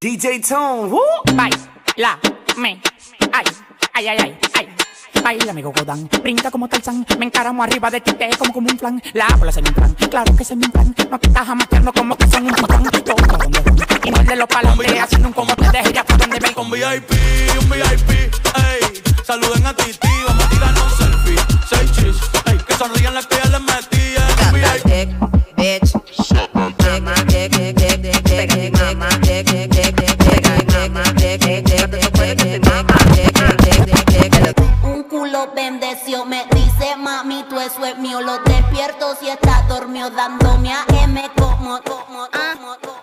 DJ Tone, woo. Baila, me, ay, ay, ay, ay, ay. Baila, amigo Godán, brinca como Tarzán. Me encaramo arriba de ti, te como un flan. La bola se me inflan, claro que se me inflan. No te estás amateando como que son un titán. Todo donde van, y no el de los palombres. Haciendo un combo de gira por donde ven. Con VIP, un VIP, ey. Saluden a Titi, vamos a tirarnos un selfie. Seis chis, ey. Que sonrían las que ya les metí, un VIP. Bitch. Un culo bendeció, me dice mami, tú eso es mío. Lo despierto si está dormido, dándome a M como.